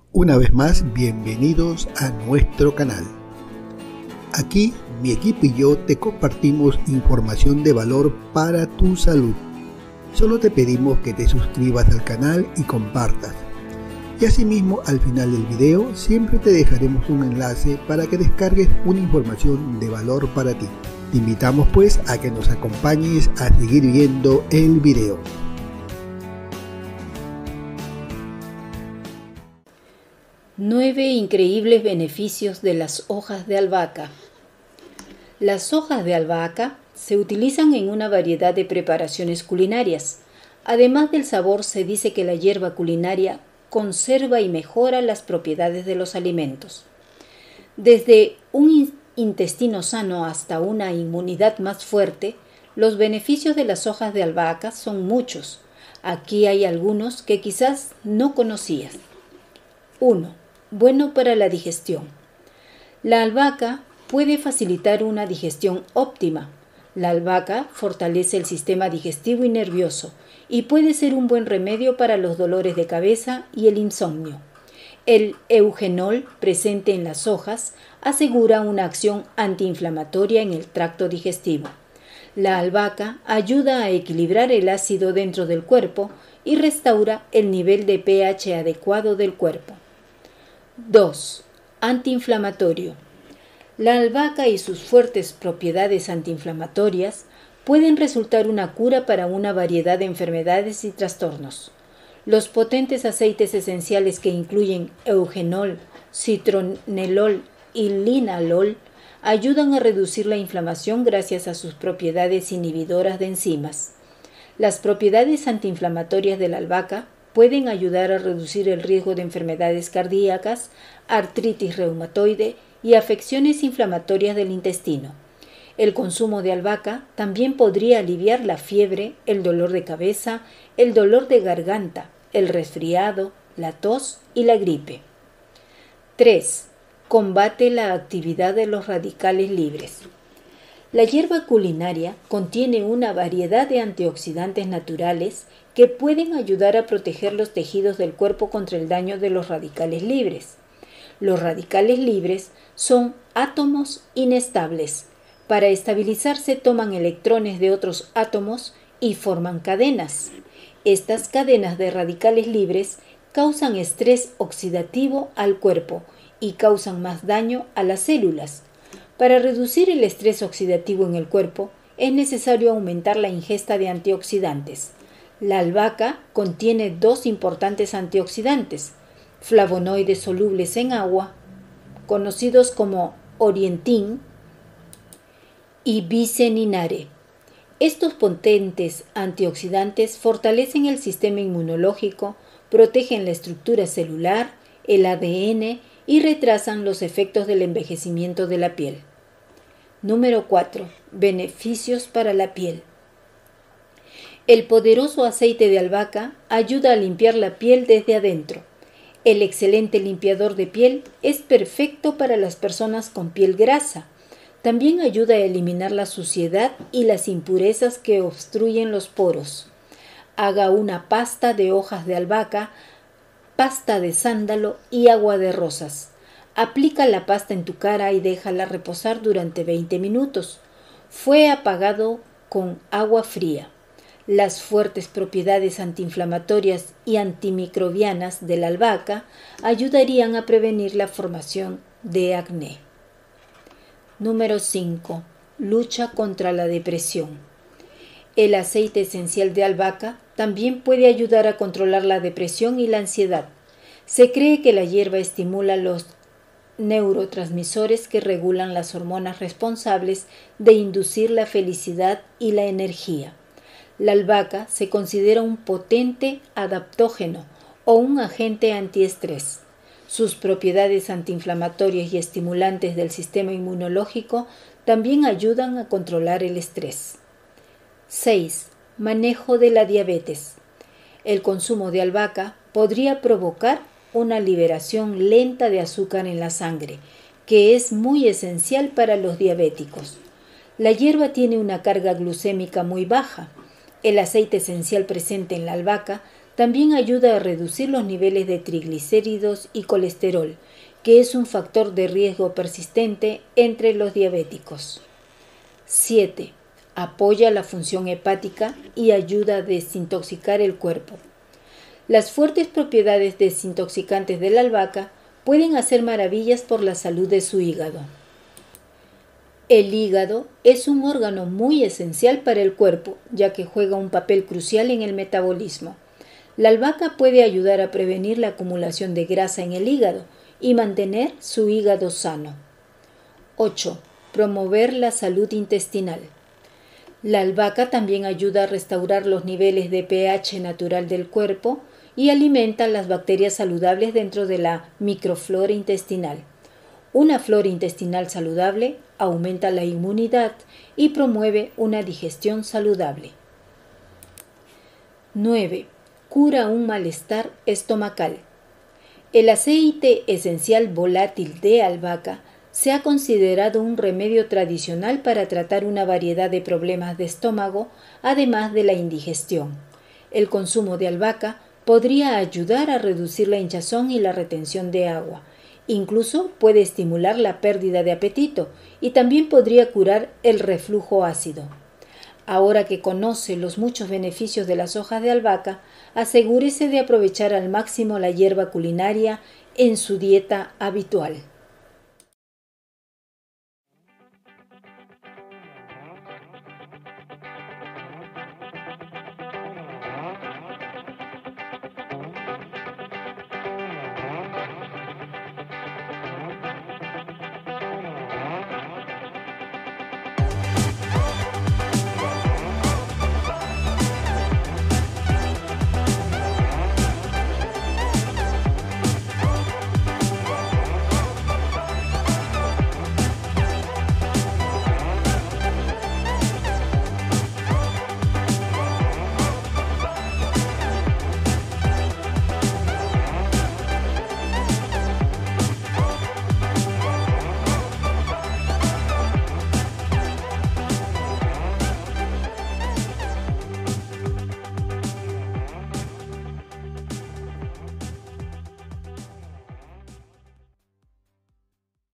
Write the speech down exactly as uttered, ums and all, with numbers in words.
Una vez más, bienvenidos a nuestro canal. Aquí mi equipo y yo te compartimos información de valor para tu salud. Solo te pedimos que te suscribas al canal y compartas. Y asimismo, al final del video siempre te dejaremos un enlace para que descargues una información de valor para ti. Te invitamos pues a que nos acompañes a seguir viendo el video. Nueve increíbles beneficios de las hojas de albahaca. Las hojas de albahaca se utilizan en una variedad de preparaciones culinarias. Además del sabor, se dice que la hierba culinaria conserva y mejora las propiedades de los alimentos. Desde un intestino sano hasta una inmunidad más fuerte, los beneficios de las hojas de albahaca son muchos. Aquí hay algunos que quizás no conocías. uno. Bueno para la digestión. La albahaca puede facilitar una digestión óptima. La albahaca fortalece el sistema digestivo y nervioso y puede ser un buen remedio para los dolores de cabeza y el insomnio. El eugenol presente en las hojas asegura una acción antiinflamatoria en el tracto digestivo. La albahaca ayuda a equilibrar el ácido dentro del cuerpo y restaura el nivel de pH adecuado del cuerpo. dos. Antiinflamatorio. La albahaca y sus fuertes propiedades antiinflamatorias pueden resultar una cura para una variedad de enfermedades y trastornos. Los potentes aceites esenciales que incluyen eugenol, citronelol y linalol ayudan a reducir la inflamación gracias a sus propiedades inhibidoras de enzimas. Las propiedades antiinflamatorias de la albahaca pueden ayudar a reducir el riesgo de enfermedades cardíacas, artritis reumatoide y afecciones inflamatorias del intestino. El consumo de albahaca también podría aliviar la fiebre, el dolor de cabeza, el dolor de garganta, el resfriado, la tos y la gripe. tres. Combate la actividad de los radicales libres. La hierba culinaria contiene una variedad de antioxidantes naturales que pueden ayudar a proteger los tejidos del cuerpo contra el daño de los radicales libres. Los radicales libres son átomos inestables. Para estabilizarse toman electrones de otros átomos y forman cadenas. Estas cadenas de radicales libres causan estrés oxidativo al cuerpo y causan más daño a las células. Para reducir el estrés oxidativo en el cuerpo, es necesario aumentar la ingesta de antioxidantes. La albahaca contiene dos importantes antioxidantes, flavonoides solubles en agua, conocidos como orientin y biseninare. Estos potentes antioxidantes fortalecen el sistema inmunológico, protegen la estructura celular, el A D N y retrasan los efectos del envejecimiento de la piel. Número cuatro. Beneficios para la piel. El poderoso aceite de albahaca ayuda a limpiar la piel desde adentro. El excelente limpiador de piel es perfecto para las personas con piel grasa. También ayuda a eliminar la suciedad y las impurezas que obstruyen los poros. Haga una pasta de hojas de albahaca, pasta de sándalo y agua de rosas. Aplica la pasta en tu cara y déjala reposar durante veinte minutos. Fue apagado con agua fría. Las fuertes propiedades antiinflamatorias y antimicrobianas de la albahaca ayudarían a prevenir la formación de acné. Número cinco. Lucha contra la depresión. El aceite esencial de albahaca también puede ayudar a controlar la depresión y la ansiedad. Se cree que la hierba estimula los neurotransmisores que regulan las hormonas responsables de inducir la felicidad y la energía. La albahaca se considera un potente adaptógeno o un agente antiestrés. Sus propiedades antiinflamatorias y estimulantes del sistema inmunológico también ayudan a controlar el estrés. seis. Manejo de la diabetes. El consumo de albahaca podría provocar una liberación lenta de azúcar en la sangre, que es muy esencial para los diabéticos. La hierba tiene una carga glucémica muy baja. El aceite esencial presente en la albahaca También ayuda a reducir los niveles de triglicéridos y colesterol, que es un factor de riesgo persistente entre los diabéticos. siete. Apoya la función hepática y ayuda a desintoxicar el cuerpo. Las fuertes propiedades desintoxicantes de la albahaca pueden hacer maravillas por la salud de su hígado. El hígado es un órgano muy esencial para el cuerpo, ya que juega un papel crucial en el metabolismo. La albahaca puede ayudar a prevenir la acumulación de grasa en el hígado y mantener su hígado sano. ocho. Promover la salud intestinal. La albahaca también ayuda a restaurar los niveles de pH natural del cuerpo y alimenta las bacterias saludables dentro de la microflora intestinal. Una flora intestinal saludable aumenta la inmunidad y promueve una digestión saludable. nueve. Cura un malestar estomacal. El aceite esencial volátil de albahaca se ha considerado un remedio tradicional para tratar una variedad de problemas de estómago, además de la indigestión. El consumo de albahaca podría ayudar a reducir la hinchazón y la retención de agua. Incluso puede estimular la pérdida de apetito y también podría curar el reflujo ácido. Ahora que conoce los muchos beneficios de las hojas de albahaca, asegúrese de aprovechar al máximo la hierba culinaria en su dieta habitual.